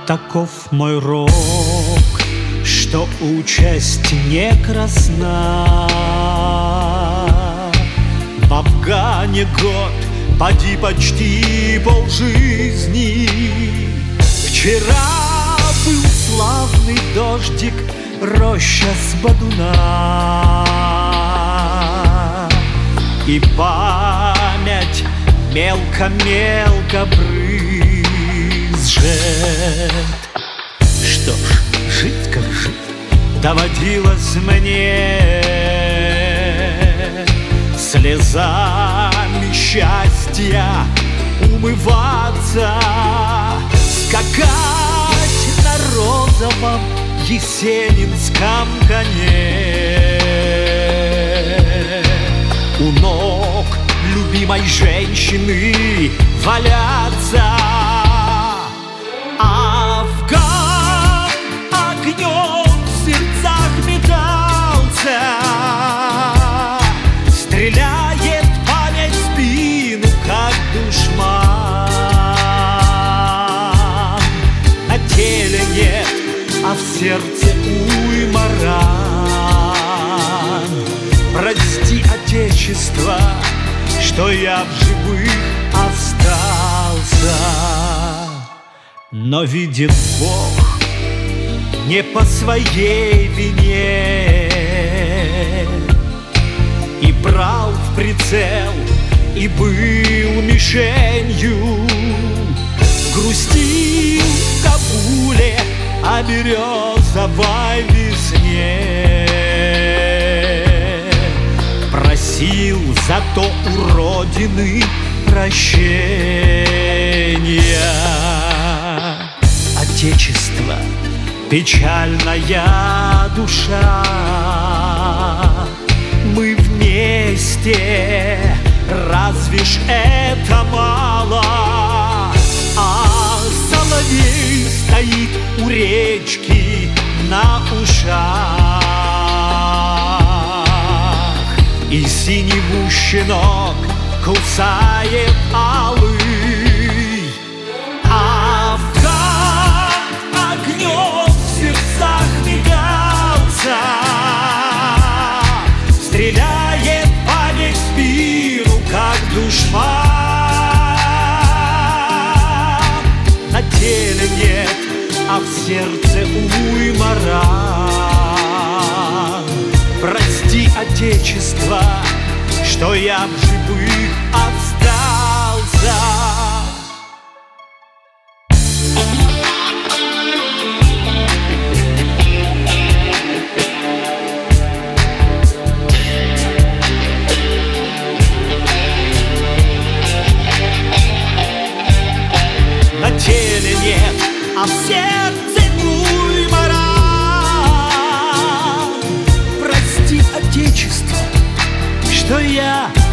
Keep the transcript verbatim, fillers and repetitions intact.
Таков мой рок, что участь не красна. В Афгане год, поди почти полжизни. Вчера был славный дождик, роща с бодуна. И память мелко-мелко брызжет. Что ж, жить как жить доводилось мне, слезами счастья умываться, скакать на розовом есенинском коне, у ног любимой женщины валяться. Афган огнем в сердцах метался, стреляет память в спину, как душман. На теле нет, а в сердце уйма ран. Прости, Отечество, что я в живых остался. Но видит Бог не по своей вине, и брал в прицел, и был мишенью. Грустил в Кабуле о березовой весне, просил зато у Родины прощения. Отечество, печальная душа, мы вместе, разве ж это мало? А соловей стоит у речки на ушах, и синеву щенок кусает алый. Афган огнем в сердцах метался, стреляет память в спину, как душман. На теле нет, а в сердце уйма ран. Прости, Отечество, что я в живых остался. На теле нет, а в сердце уйма ран. Прости, Отечество, что я